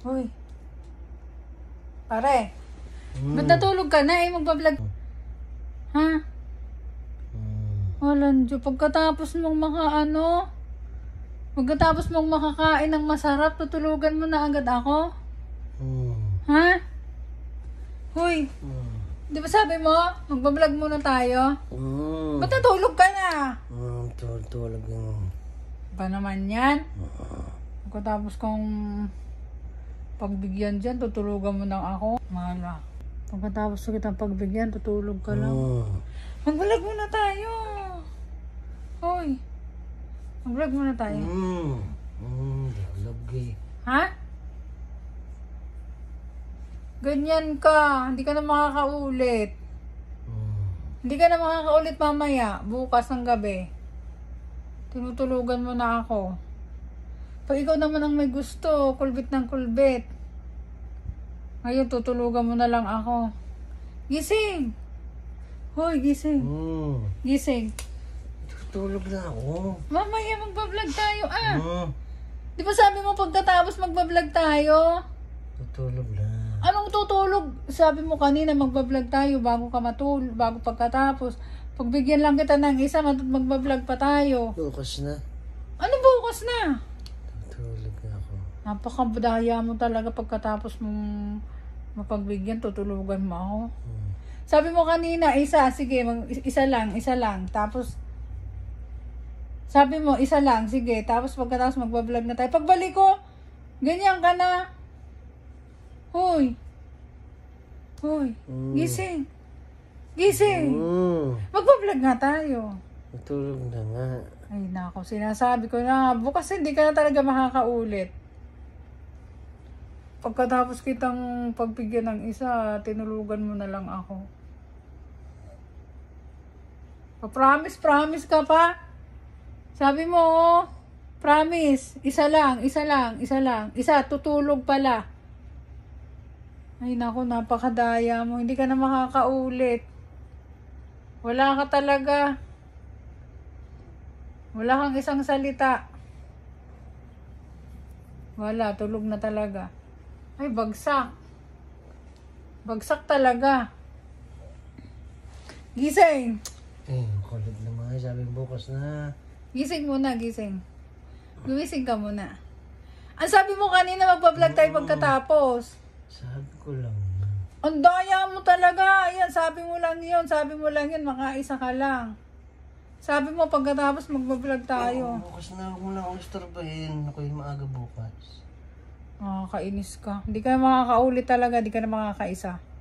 Hoy. Pare. Ba't natulog ka na eh? Magbablog. Ha? Walang Diyo. Pagkatapos mong pagkatapos mong makakain ng masarap, tutulugan mo na agad ako? Ha? Hoy. Di ba sabi mo, magbablog muna tayo? Ba't natulog ka na? Tulog yung... Ba naman yan? Pagkatapos kong pagbigyan dyan, tutulugan mo na ako. Mahala. Pagkatapos kitang pagbigyan, tutulog ka lang. Mag-vlog muna tayo. Hoy. Mag-vlog muna tayo. Vlog eh. Ha? Ganyan ka. Hindi ka na makakaulit. Hindi ka na makakaulit mamaya. Bukas ng gabi. Tinutulugan mo na ako. Pag ikaw naman ang may gusto, kulbit ng kulbit. Ngayon, tutulugan mo na lang ako. Gising! Hoy, gising. Gising. Tutulog na ako. Mamaya magbablog tayo, Di ba sabi mo pagkatapos magbablog tayo? Tutulog na. Anong tutulog? Sabi mo kanina magbablog tayo bago ka bago pagkatapos. Pagbigyan lang kita ng isa, magbablog pa tayo. Bukas na. Ano bukas na? Tutulog na ako. Napakabudaya mo talaga pagkatapos mong mapagbigyan, tutulugan mo ako. Sabi mo kanina, isa, sige, isa lang. Tapos, sabi mo, isa lang, sige. Tapos pagkatapos magbablog na tayo. Pagbalik ko, ganyan ka na. Hoy. Gising. Magbablog nga tayo. Tutulog na nga. Ay nako, sinasabi ko na, bukas hindi ka na talaga makakaulit. Pagkatapos kitang pagbigyan ng isa, tinulugan mo na lang ako. Promise ka pa? Sabi mo, promise, isa lang. Isa, tutulog pala. Ay nako, napakadaya mo. Hindi ka na makakaulit. Wala ka talaga. Wala kang isang salita. Wala, tulog na talaga. Ay, bagsak. Bagsak talaga. Gising. Kulit naman. Sabi bukas na. Gising muna, gising. Gumising ka muna. Ang sabi mo kanina, magpa-vlog tayo pagkatapos. Sabi ko lang. Ang daya mo talaga. Ayan, sabi mo lang yun, makaisa ka lang. Sabi mo, pagkatapos magbablog tayo. Bukas na, huwag mo na akong istorbahin. Ako'y maaga bukas. Kainis ka. Hindi ka na makakaulit talaga, hindi ka na makakaisa.